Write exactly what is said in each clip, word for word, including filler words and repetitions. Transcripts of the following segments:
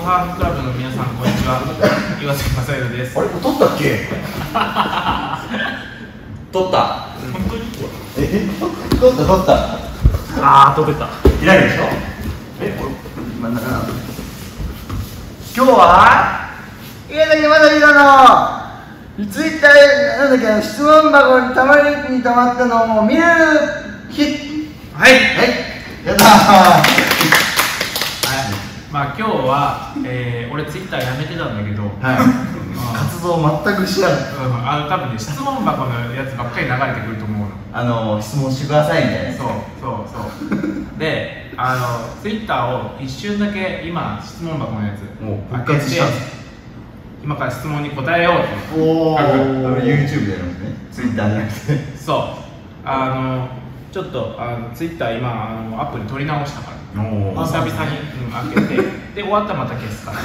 ハーフクラブの皆さん、こんにちは。岩崎正弘です。 あれ、撮ったっけ？撮った。 本当に？ え、撮った撮った。 ああ、撮れた。 開いでしょ？え、これ真ん中なの？今日は岩崎正弘のツイッターなんだっけ、質問箱にたまりにたまったのを見る日。 はい。 はい。やったー。 まあ今日は、えー、俺ツイッターやめてたんだけど、 はい、活動全く知らない。 うん、あの多分ね、質問箱のやつばっかり流れてくると思うの。 あの質問してくださいみたいな。 そうそうそうで、あのツイッターを一瞬だけ今質問箱のやつもう復活したんです。 今から質問に答えようと。 おお、YouTube でやるんですね。ツイッターじゃなくて。 そう、あのちょっとあのツイッター今あのアプリ取り直したから、久々に、うん、開けてで終わったらまた消すから、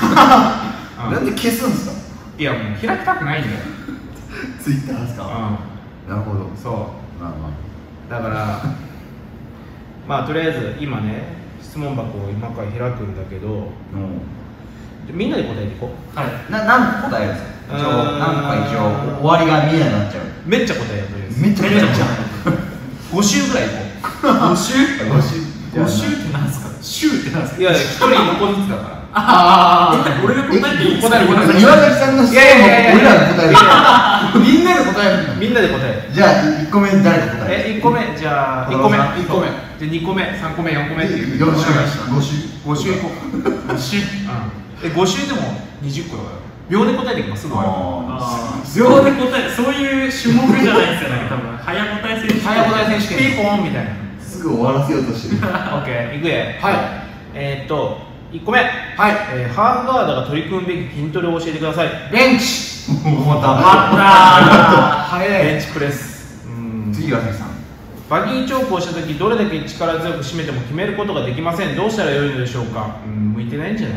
うん、 なんで消すんですか？ いや、もう開きたくないんだよツイッターですか？うん、なるほど。 そう、 まあまあだからまあとりあえず今ね、質問箱を今から開くんだけど、うん、みんなで答えていこう。はい。 な、何個答えるんですか？一応何個か一応終わりが見えなくなっちゃう。 めっちゃ答えようとりあえず。 めっちゃ答えちゃうご週ぐらいいこう。ご週？ ご週ご週ってなんですか？週ってなんですか？いやいや、一人一個ずつだから。ああ、俺が答えていい？答える答える。岩崎さんの質問も俺らが答える。みんなで答える。 みんなで答える。 じゃあいっこめ誰が答える？ え、いっこめ、じゃあいっこめ、いっこめ。でにこめ、さんこめ、よんこめっていう。 よん週、ご週、 ご週いこう。ご週。うん。え、ご週でもにじゅっこだから。秒で答えていきます。すぐ終わる。 秒で答える、そういう種目じゃないですよね。多分早答え選手権。 早答え選手権。ピーポンみたいな。 すぐ終わらせようとしてる。 オッケー、いくえ。はい。えーっといっこめ。はい。えー、ハーフガードが取り組むべき筋トレを教えてください。ベンチ。 また。 早い。ベンチプレス。うん。 次岩崎さん。バギーチョークをしたとき、どれだけ力強く締めても決めることができません。どうしたらよいのでしょうか。うん、向いてないんじゃない？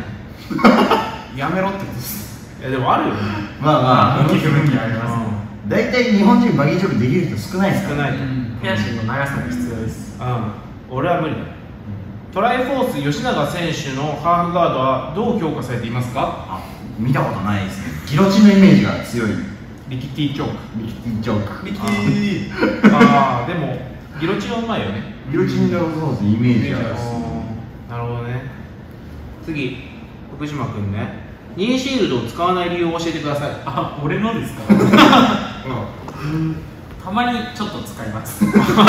やめろってことです。いやでもあるよね。 まあまあ、 向き不向きありますね。 大体日本人バギーチョークできる人少ないですか？ 少ない。 手足の長さが必要です。 うん。俺は無理だ。トライフォース吉永選手のハーフガードはどう評価されていますか？ あ、見たことないですね。ギロチンのイメージが強い。 リキティチョーク。 リキティチョーク。 リキティ。ああ、でもギロチンはうまいよね。 ギロチンのそうですね、イメージが。 なるほどね。次、福島くんね。ニーシールドを使わない理由を教えてください。 あ、俺のですか？うん、たまにちょっと使います。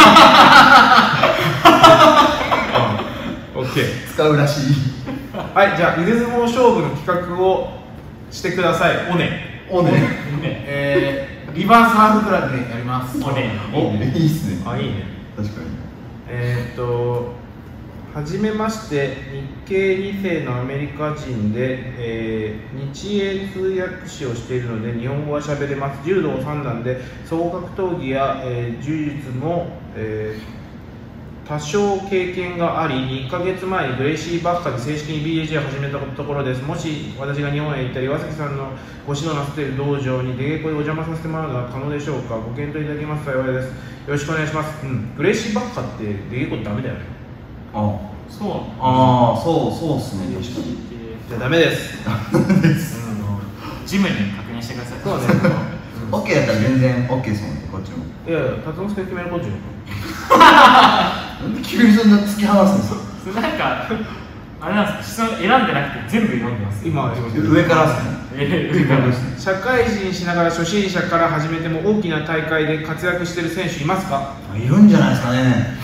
オッケー。 使うらしい。 はい、じゃあ腕相撲勝負の企画をしてください。おね。 おね。 えー、リバースハーフクラブでやります。 おね。 おね。いいっすね。 あ、いいね。 確かに。 えーっと。はじめまして、日系に世のアメリカ人で、えー、日英通訳士をしているので日本語は喋れます。柔道さん段で総格闘技や、えー、柔術も、えー、多少経験があり、にかげつまえにグレイシー・バッハで正式に ビーエージェー を始めたところです。もし私が日本へ行ったり岩崎さんのご指導なさっている道場に出稽古でお邪魔させてもらうのは可能でしょうか。ご検討いただけますと幸いです。よろしくお願いします。うん、グレイシー・バッハって出稽古ダメだよね。 あ、 そう。 ああ、そうそうっすね。確かに。 じゃあダメです。 ダメです。 ジムに確認してください。 そうね。 オッケーだったら全然オッケーですもんね、こっちも。 いやいや、辰之助決めるこっちも。 なんで急にそんな突き放すんですか？ なんかあれなんですか、選んでなくて全部読んでます。 今上からですね。 上からですね。 社会人しながら初心者から始めても大きな大会で活躍している選手いますか？ いるんじゃないですかね。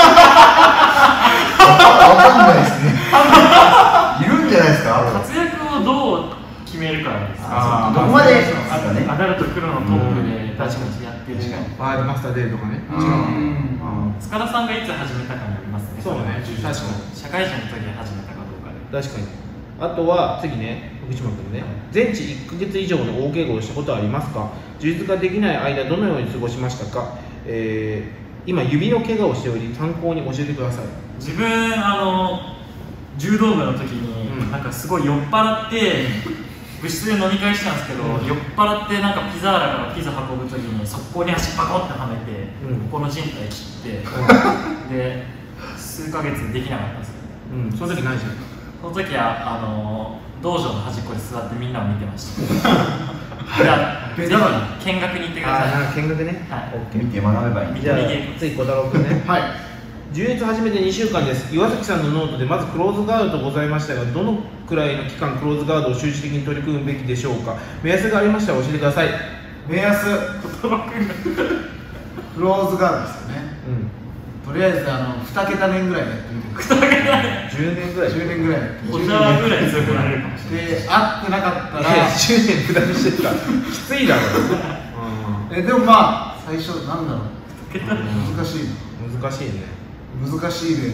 わかんないですね。いるんじゃないですか。 活躍をどう決めるかですか。 どこまでですかね。 アダルト黒のトップでバチバチやってる。 ワールドマスターデーとかね。 塚田さんがいつ始めたかになりますね。 そうね。確かに。 社会人の時に始めたかどうかで。 確かに。あとは次ね、福島君ね。全治いっかげつ以上の大怪我をしたことはありますか？充実ができない間どのように過ごしましたか？えー、今指の怪我をしており参考に教えてください。 自分あの柔道部の時に、うん、なんかすごい酔っ払って部室で飲み会したんですけど、うん、酔っ払ってなんかピザーラからピザ運ぶ時に速攻に足パコってはめて、うん、ここの靭帯切って、うん、で数ヶ月できなかったんですよ。 うん、その時何してた？ その時はあの道場の端っこで座ってみんなを見てましたじゃあぜひ見学に行ってください。 ああ、見学ね。 はい、 オッケー。 見て学べばいいんで。 じゃあ次小太郎くんね。 はい。 充実始めてにしゅうかんです。岩崎さんのノートでまずクローズガードとございましたが、どのくらいの期間クローズガードを集中的に取り組むべきでしょうか。目安がありましたら教えてください。 目安、クローズガードですよね。 うん。 とりあえずあのにけたねんぐらいやってみてください。 じゅうねんぐらい。 じゅうねんぐらいやってみて。 小太郎ぐらい強くなれるかもしれないで、合ってなかったら、 いやじゅうねん無駄にしてたらきついだろ。 えでもまあ最初なんだろう。難しいうん、難しいね。 な。難しいです。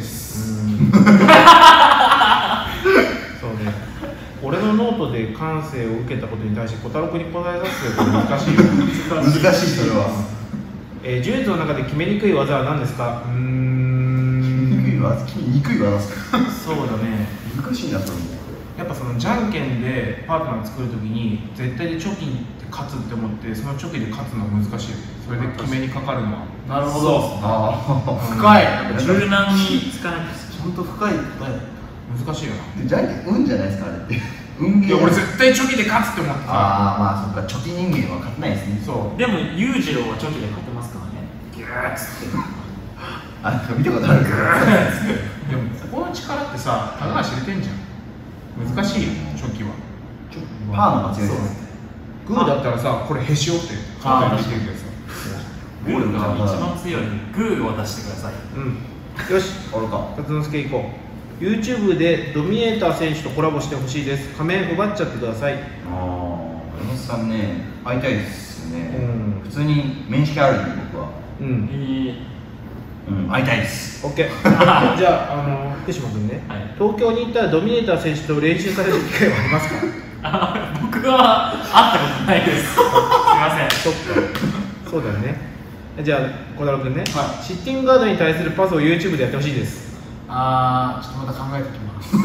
そうね。俺のノートで感性を受けたことに対して小太郎君に答えさせると難しいよ。 難しいそれは。 えー、柔術の中で決めにくい技は何ですか。うーん。 決めにくい技、決めにくい技ですか。 そうだね。 難しいなそれも。 やっぱそのじゃんけんでパートナーを作るときに絶対にチョキで勝つって思ってそのチョキで勝つのは難しいよね。それで決めにかかるのは。 なるほど。ああ、深い。 柔軟に使わないとちゃんと深い答え。 難しいよな。 でじゃんけん運じゃないですかあれって。運ゲー。 いや俺絶対チョキで勝つって思ってた。 ああまあそっかチョキ人間は勝てないですね。 そう。 でも裕次郎はチョキで勝てますからね。ギューッつってあなんか見たことあるけど。 でもここの力ってさ、たかが知れてんじゃん。難しいよ、チョキは。 パーの間違いですね。 グーだったらさ、これへし折って簡単にしてるけどさ。 グーが一番強いグーを出してください。 うん。よし、 あるか。 辰之助行こう。YouTube でドミネーター選手とコラボしてほしいです。仮面奪っちゃってください。 ああ、山本さんね、会いたいですよね。 うん普通に面識あるんで僕は。 うえん。 ーうん、会いたいです。 オッケー。じゃあ、あの、福島君ね、 はい東京に行ったらドミネーター選手と練習される機会はありますか。 あ僕は会ったことないです。すいません。 そっか。そうだよね。じゃあ、小太郎君ね、 はシッティングガードに対するパスを YouTube でやってほしいです。 ああ、ちょっとまた考えておき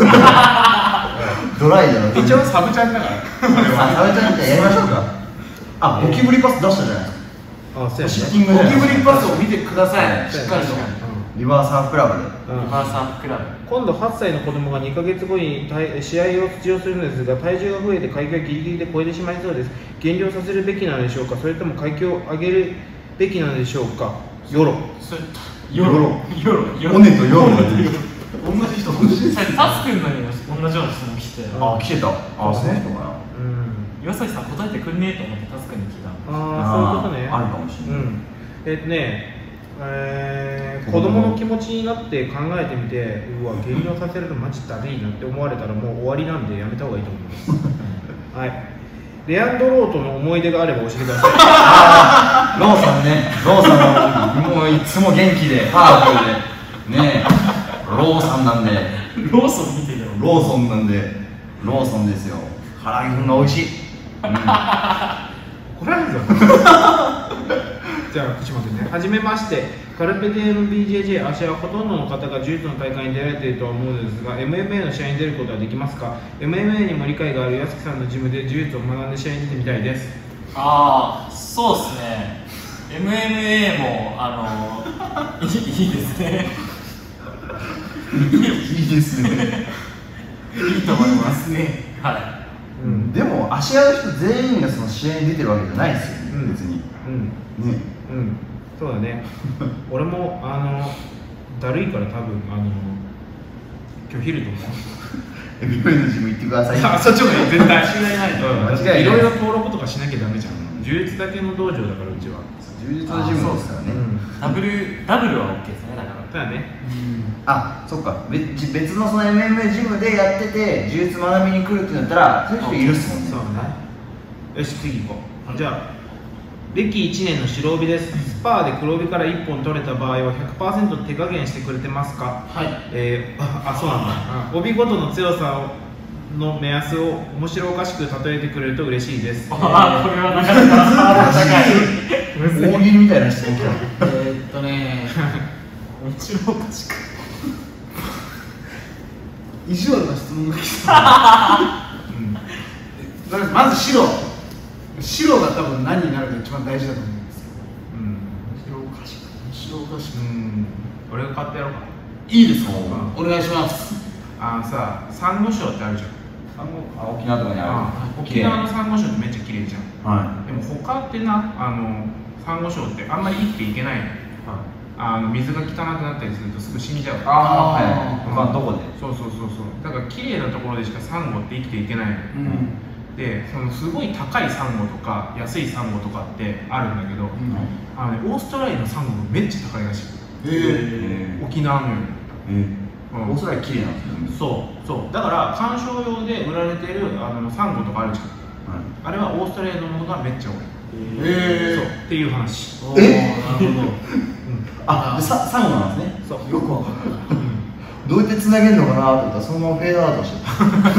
ます。ドライだな。 一応サブチャンだから。 あ、食べちゃってやりましょうか。あ、ゴキブリパス出したじゃないですか。 あ、そうやね。 シッティングゴキブリパスを見てください、 そうやねしっかりと。 リバーサーフクラブで。 うんうんマーサークラブ。 今度はっさいの子供がにかげつごに対試合を出場するのですが、体重が増えて階級をギリギリで超えてしまいそうです。減量させるべきなのでしょうか、それとも階級を上げるべきなのでしょうか。ヨロ。 それヨロヨロヨロ。 オネとヨロが出てる。 同じ人、同じ人。 それタス君のにも同じような質問来て、 あ、来てた。あ、その人かな。 うん。 岩崎さん答えてくんねえと思ってタス君に聞いたの。 ああ、そういうことね。 あるかもしれない。 うん。えっとね、えー、子供の気持ちになって考えてみて、うわ、減量させるとマジだるいなって思われたらもう終わりなんでやめた方がいいと思います。はい。レアンドローとの思い出があれば教えてください。 ローさんね、ローさんももういつも元気でパワフルでねえ、ローさんなんで、 ローソン見てるよ。 ローソンなんで、ローソンですよ。唐揚げくんが美味しい。うん、 怒られるぞ。じゃあ福島君ね、はじめまして、カルペディエム ビージェージェー 芦屋はほとんどの方が柔術の大会に出られているとは思うのですが、 エムエムエー の試合に出ることはできますか。 エムエムエー にも理解がある安木さんのジムで柔術を学んで試合に出てみたいです。 ああ、そうですね。エムエムエー もあのいいいいですね。 いいですね。 いいと思いますね。はい。 うん、 でも芦屋の人全員がその試合に出てるわけじゃないですよね、 うん別に。 うんね。 うんそうだね。俺もあのだるいから多分あの拒否ると思う。 エビフェのジム行ってください。 あ、そっちの方がいい、絶対。 間違いない。 うん、 間違いないいろいろ登録とかしなきゃダメじゃん。柔術だけの道場だからうちは。 充実のジムですからね。 うん。 ダブルダブルは OK ですね。だから。 そうだね。 あ、そっか。別別のその エムエムエー ジムでやってて柔術学びに来るってなったらそういう人いるっすもんね。 そうね。よし、次行こう。じゃあ歴いちねんの白帯です。スパーで黒帯からいっぽん取れた場合は ひゃくパーセント 手加減してくれてますか。 はい。 えー、あ、あそうなんだ。あ帯ごとの強さをの目安を面白おかしく例えてくれると嬉しいです。 ああ、これはなかなかハードル高い。 大喜利みたいな質問来た。 えーっとね、 面白おかしく。 意地悪な質問が来た。うん、まず白。白が多分何になるか一番大事だと思うんですけど。 うん。 面白おかしく。面白おかしく。 うん。俺が買ってやろうか。 いいですか。 うんお願いします。 あのさ、サンゴ礁ってあるじゃん。 あ、沖縄とかにある。 沖縄のサンゴ礁ってめっちゃ綺麗じゃん。 はでも他ってな、あのサンゴ礁ってあんまり生きていけないの。あの水が汚くなったりするとすぐ死んじゃう。 ああ、はい。他のどこで。 そうそうそうそう。だから綺麗なところでしかサンゴって生きていけないの。 うん。 で、そのすごい高いサンゴとか安いサンゴとかってあるんだけど、あのね、オーストラリアのサンゴがめっちゃ高いらしい。 ええ沖縄のより。 ええ。オーストラリア綺麗なんですよ。 そうそう。だから観賞用で売られてるあのサンゴとかあるじゃん。あれはオーストラリアのものがめっちゃ多い。 えそうっていう話。 えなるほど。 あ、でササンゴなんですね。 そう。 よくわかった。 どうやってつなげるのかなと思ったらそのままフェードアウトしてた。シューって。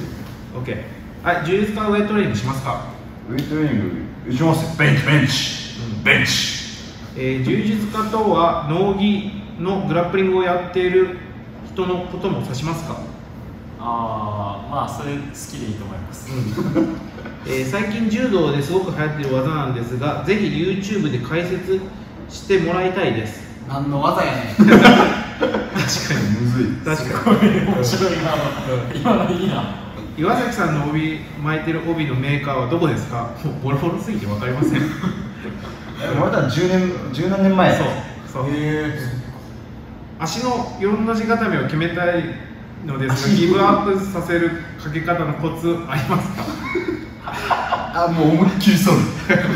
オッケー。はい、充実化ウェイトレーニングしますか？ ウェイトレーニングしますよ。ベンチベンチ、 うん、 ベンチ。 えー、充実化とは農技のグラップリングをやっている人のことも指しますか？ ああ、まあそれ好きでいいと思います。 うんえー、最近柔道ですごく流行っている技なんですが、ぜひ YouTube で解説してもらいたいです。 何の技やねん。 確かにむずい。 確かに面白いな。今のいいな。 岩崎さんの帯巻いてる帯のメーカーはどこですか？もうボロボロすぎて分かりません。 俺たじゅうねん、十何年前。 そうそう、 へ足のよんの字固めを決めたいのですが、ギブアップさせるかけ方のコツありますか？ あ、もう思いっきりそう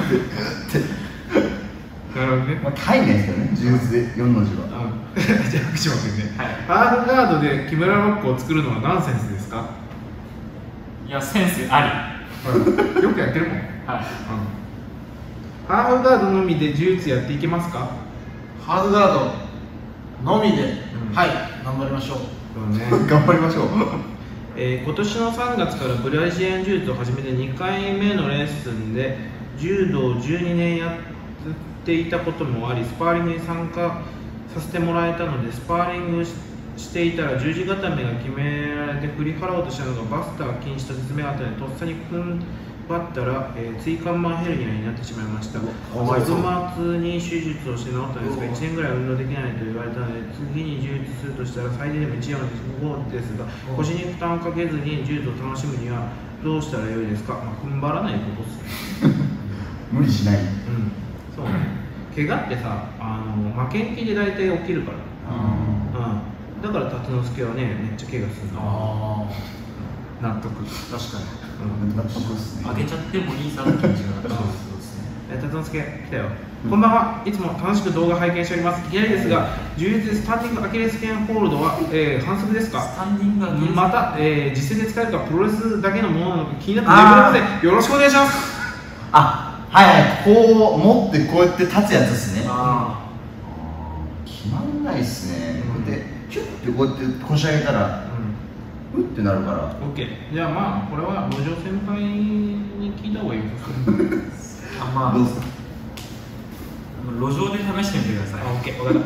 なるほどね。 まあ、入んないですけどね、柔術でよんの字は。 じゃあ福島君ね、 はい、 ハーフガードで木村ロックを作るのはナンセンスですか？ いや、センスあり。よくやってるもん。 り。はい。 うん、ハーフガードのみで柔術やっていけますか？ ハーフガードのみで、 うん、 はい、頑張りましょう。 そうね。 頑張りましょう。 えー、今年のさんがつからブラジリアン柔術を始めてにかいめのレッスンで柔道をじゅうにねんやっていたこともあり、スパーリングに参加させてもらえたので、スパーリング し, していたら十字固めが決められて振り払おうとしたのがバスター禁止と説明があったので、とっさに踏ん張ったら、えー、椎間板ヘルニアになってしまいました。幕末に手術をして治ったんですが、いちねんぐらい運動できないと言われたので、次に柔術するとしたら最低でもいちねんはですが、腰に負担をかけずに柔術を楽しむにはどうしたらよいですか？まあ、踏ん張らないことですね。 無理しない。 うん、そうね。怪我ってさ、あの負けん気で大体起きるから。うん、だから辰之助はね、めっちゃ怪我するの。 あ納得。 あ、確かに。 うん、 納得ですね。 上げちゃってもいいさの気持ちがあった。 そうですね。え、辰之助来たよ。こんばんは。いつも楽しく動画拝見しております。いきなりですが、柔術でスタンディングアキレス腱ホールドは、えー、反則ですか？ スタンディングアキレス腱。 また、えー、実践で使えるかプロレスだけのものなのか気になってレベルのでよろしくお願いします。 あ、はいはい、こう持ってこうやって立つやつですね。 ああ、決まんないっすね。こうやってキュッてこうやって腰上げたら、うってなるから。 オッケー。じゃあまあこれは路上先輩に聞いた方がいいですか？ あ、まあどうですか？ 路上で試してみてください。 あ、オッケー、分かった。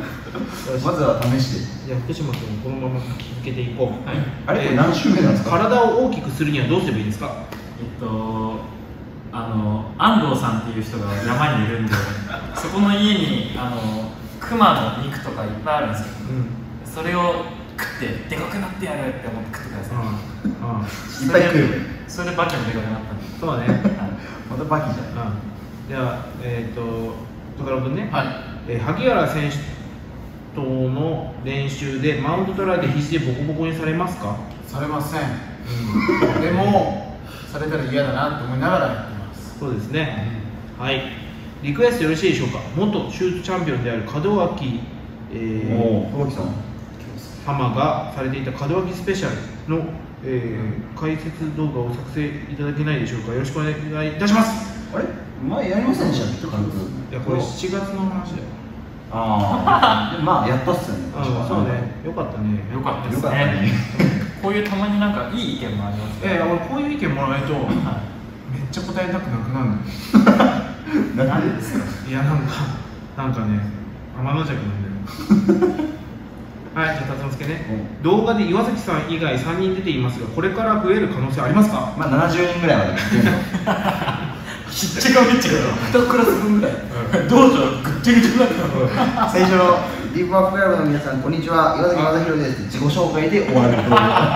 よし、 まずは試して。 じゃあ福島君このまま続けていこう。 はい。 あれこれ何週目なんですか？ 体を大きくするにはどうすればいいですか？ えっとあの安藤さんっていう人が山にいるんでそこの家にあの熊の肉とかいっぱいあるんですよ。 うん。 それを食ってでかくなってやるって思って食ってください。 うん。うん。 いっぱい食えばいい。 それでバキもでかくなったんで。 そうね。 またバキじゃん。 うん。じゃあえっ、ー、と戸倉君ね。 はい。 えー、萩原選手との練習でマウント取られて肘でボコボコにされますか？ されません。 うん。 でも、されたら嫌だなと思いながらやってます。 そうですね。はい。リクエストよろしいでしょうか？元シュートチャンピオンである門脇、えー、 おお、脇さん。 様がされていた門脇スペシャルの、えー、解説動画を作成いただけないでしょうか？よろしくお願いいたします。 あれ前やりませんでしたっけ？軽く。 いやこれしちがつの話だよ。 ああ、まあやったっすよね。 うん、そうね。よかったね。 よかったですよかったね。 ね。こういうたまになんかいい意見もありますね。 えー、俺こういう意見もらえるとめっちゃ答えたくなくなるの。 なんでですか？ いやなんかなんかね天の弱なんだよ。はい、じゃあ辰之助ね、うん、動画で岩崎さん以外さんにん出ていますが、これから増える可能性ありますか？ まあななじゅうにんぐらいまで来てるの。 ひっちゃかめっちゃかにクラス分ぐらい、うん、どうぞぐっちゃぐちゃになったの。 最初のディープワーククラブの皆さんこんにちは、岩崎正弘です。自己紹介で終わる動画。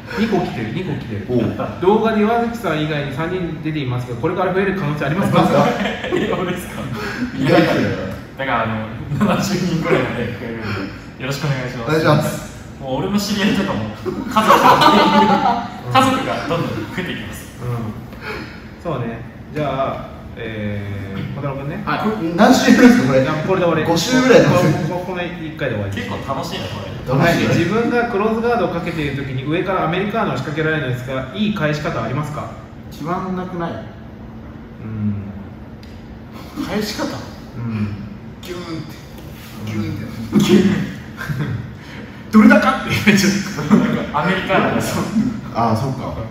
にこ来てるにこ来てる。 おう動画で岩崎さん以外にさんにん出ていますが、これから増える可能性ありますか？ え、どうですか？ 意外とだからあのななじゅうにんくらいまで増えるんで、よろしくお願いします。 お願いします。 もう俺の知り合いとかも家族が家族がどんどん増えていきます。 うん、そうね。じゃあ、えー、小太郎君ね。 はい。 これ何週ぐらいですかこれ？ いやこれで終わり。 ご週ぐらいなんですよ。 ここのいっかいで終わり。 結構楽しいなこれ。 はい、自分がクローズガードをかけているときに上からアメリカーノを仕掛けられるのですが、いい返し方ありますか？ 決まんなくない？ うん返し方？ うんギューンってギューンってギューンどれだかって言われちゃった。 アメリカーノです。 ああ、そっか。こ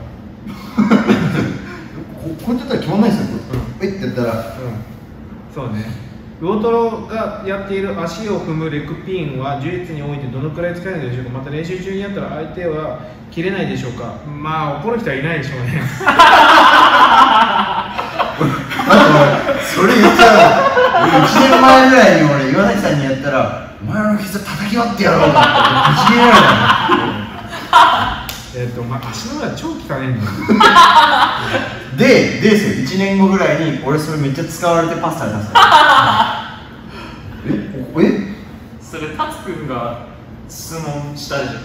こうやってやったら決まんないですよ。これえってやったら。 うんそうね。魚トロがやっている足を踏むレッグピンは呪術においてどのくらい使えるのでしょうか。また練習中にやったら相手は切れないでしょうか。まあ怒る人はいないでしょうね。 それ言っちゃう。いちねんまえぐらいに俺岩崎さんにやったらお前の膝叩き割ってやろうかってぶち切れられた。 えっとまあ足の裏超汚ねえんだよ。 で、でですよ、いちねんごぐらいに俺それめっちゃ使われてパスされたんですよ。え、こえそれタツくんが質問したでしょ。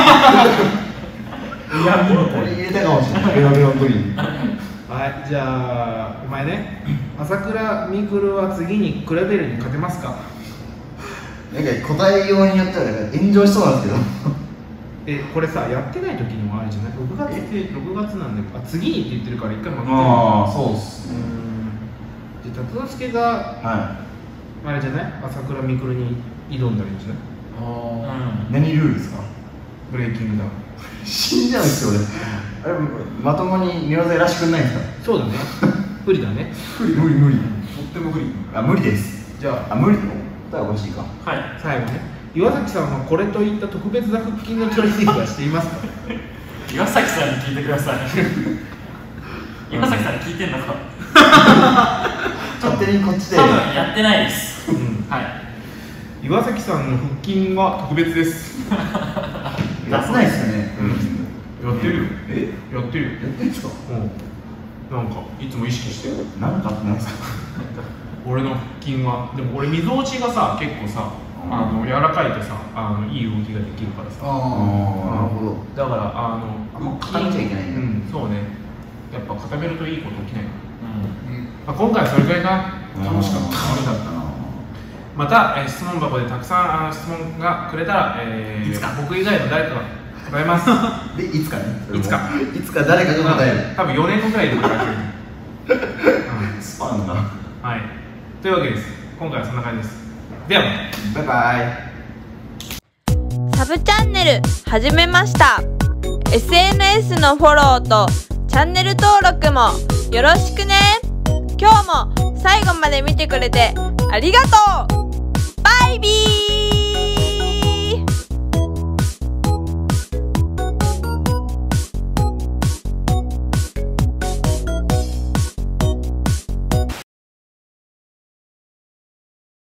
いや見ろ俺入れたかもしれない。ベロベロの時に。 はい、じゃあお前ね、朝倉未来は次にクレベルに勝てますか？ なんか答えようによってはなんか炎上しそうなんですけど。 え、これさ、やってない時にもあるじゃない？ろくがつってろくがつなんだけど、あ、次にって言ってるから一回負けてる。 ああ、そうっすうーね。 ん。じゃあ、達之助がはあれじゃない？朝倉未来に挑んだらいいんじゃない？ うい。何ルールですか？ ブレイキングダウン。 死んじゃうんですよ俺。あれまともに見業やらしてくんないんですか？ そうだね。不利だね。 無理無理無理。 とっても不利。 あ、無理です。 じゃあ、 あ、無理だったらおかしいか。 はい。 最後ね。岩崎さんはこれといった特別な腹筋のトレーニングはしていますか？ 岩崎さんに聞いてください。岩崎さんに聞いてんのか。 勝手にこっちで。 多分やってないです。 うん。 はい。 岩崎さんの腹筋は特別です。 やってないっすよね。 やってるよ。 え？ やってるよ。 やってんですか？ うん。なんかいつも意識してる。 なんかってなんですか？ 俺の腹筋はでも俺みぞおちがさ結構さあの柔らかいとさあのいい動きができるからさああ、なるほど。 だからあのあんま固めちゃいけないんだうんそうねやっぱ固めるといいこと起きないかうん。 ら、まあ、今回はそれくらいかな。 楽しかった。 楽しかったな。また、えー質問箱でたくさんあの質問がくれたら、えー、 いつか僕以外の誰かが答えますで、いつかね。 いつかいつか誰かが答える。 多分よねんごくらいで答えてる、 スパンが。 うん、はいというわけです。今回はそんな感じです。ではバイバイ。 サブチャンネル始めました。 エスエヌエス のフォローとチャンネル登録もよろしくね。今日も最後まで見てくれてありがとう。バイビー。